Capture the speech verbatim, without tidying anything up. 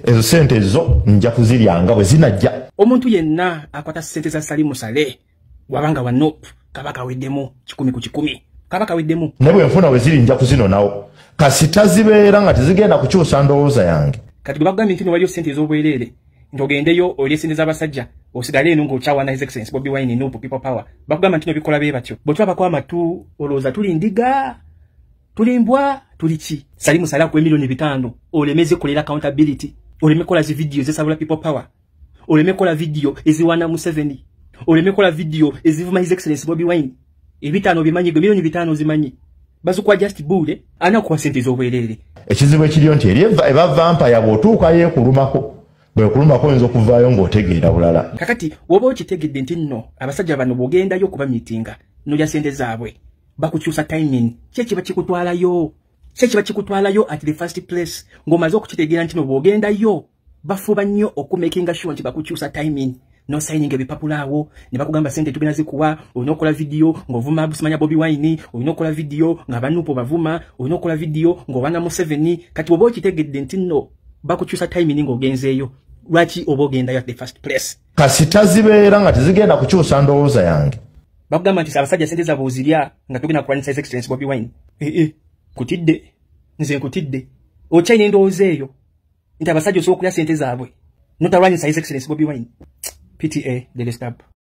ezo sente zo nja kuziryanga bwe zinajja. Omuntu yenna akwata sente za Salim Saleh wabanga wano kabaka weddemu kikumi ku kikumi. Kabaka weddemu. Ne bwe nfuna we ziri nja kuzinonawo. Kasita zibeera nga tezigenda kukyusa ndowooza yange. Kati gwe bagambye nti waliyo sente ez'obwereere ntogendeyo olye sente z'abasajja osigale eno ng'okyawana His Excellency Bobi Wine Nubu People Power. Bakugamba nti bikola bye batyo. Bwe twabako amatu olowooza tuli ndiga tuli mbwa tuli ki. Salim Saleh ku milioni bitano olemeze kolera accountability. Oleme kola zi video zesabula People Power. Oleme kola video eziwana Museveni. Oleme kola video ezivuma His Excellency Bobi Wine. Ebitano bimanyi gwe milioni bitano zimanyi. Bazukwa just bude ana kwa sente z'obwereere. Ekizibu ekiriyo nti eri eba vampire bw'otuuka yeekulumako bwe kulumako oyinza okuvaayo ng'otegeera bulala. Kakati woba okitegedde nti nno abasajja bano bw'ogendayo okuba miitinga n'olya sente zaabwe bakukyusa timing kye kiba kikutwalayo kye kiba kikutwalayo at the first place ng'omaze okukitegeera nti no bw'ogendayo bafuba nnyo okumakinga sure nti bakukyusa timing no signing ebipapula awo ne bakugamba sente tugenda zikuwa olina okola video ng'ovuma busimanya Bobi Wine olina okola video ng'abanupo bavuma olina okola video ng'owana Museveni kati woba okitegedde nti nno bakukyusa timing ng'ogenzeeyo lwaki oba ogendayo at the first place. Kasita zibeera nga tezigenda kukyusa ndowooza yange. Bakugamba nti abasajja sente zaabwe ozirya nga tugenda kulwanyisa His Excellency Bobi Wine. Eh eh kutidde nze nkutidde okyayina endowooza eyo nti abasajja osobola okulya sente zaabwe notalwanyisa His Excellency Bobi Wine. P T A, the stop.